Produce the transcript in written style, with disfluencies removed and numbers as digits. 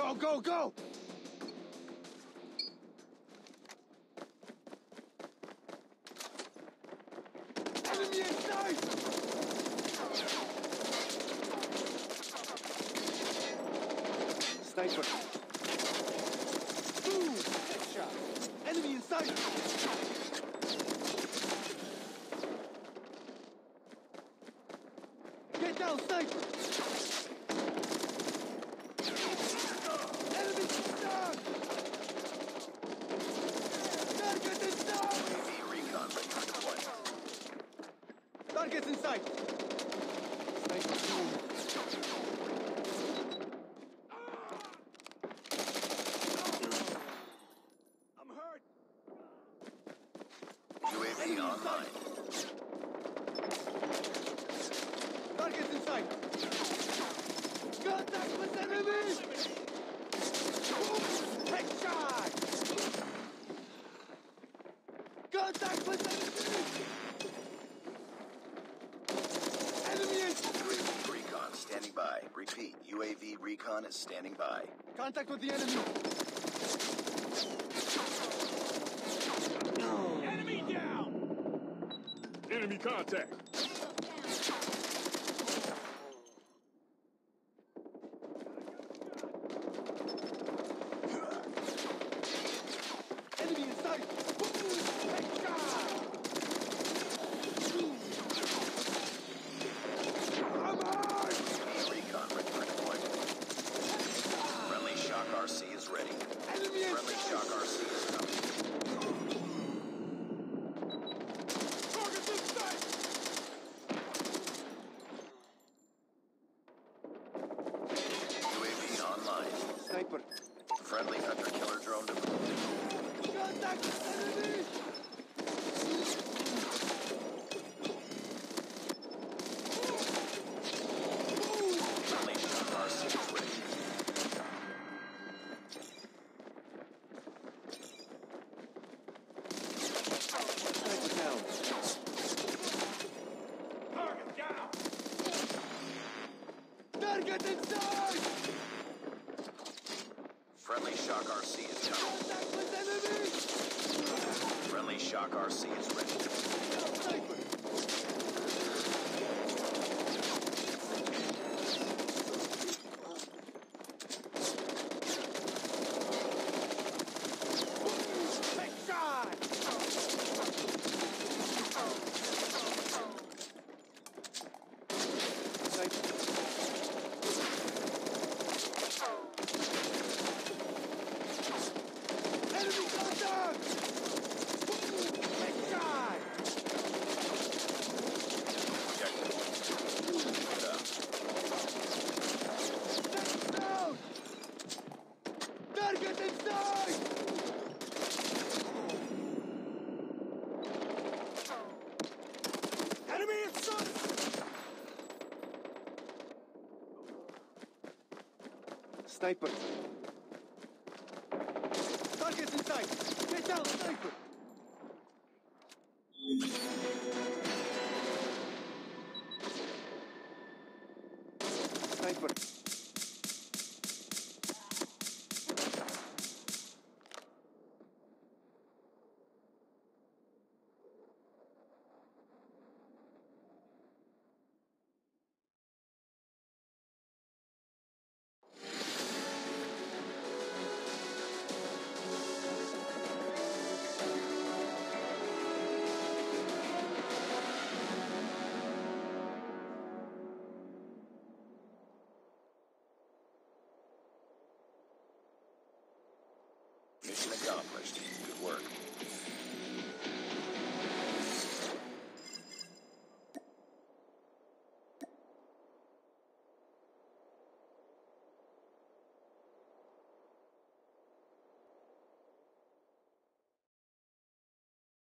Go, go, go! Enemy in sight! Sniper. Boom! Headshot. Enemy in sight! Get down, sniper! Enemy down! Target is down! UAV recon ready for deployment. Target's in sight! Sniper boom! I'm hurt! UAV online. Target's in sight! Contact with enemy! Headshot! Contact with enemy! Enemy is... Recon standing by. Repeat, UAV recon is standing by. Contact with the enemy! Enemy down! Enemy contact! Enemy in sight! Headshot! I'm hurt! Recon ready for deployment. Friendly Shock RC is ready. Enemy in Friendly sight! Shock RC is coming. Target's in sight! UAV online. Sniper! Friendly hunter-killer drone deployed. Contact with enemy! Friendly Shock RC is ready. Sniper down! Target down! Target in sight! Friendly Shock RC is coming. Contact with enemy! Friendly Shock RC is ready. Sniper! Headshot! Sniper! Enemy contact! Headshot! Put up. That's down! Target inside! Enemy inside! Sniper! Target's inside! Get down, sniper! Sniper! Mission accomplished. Good work.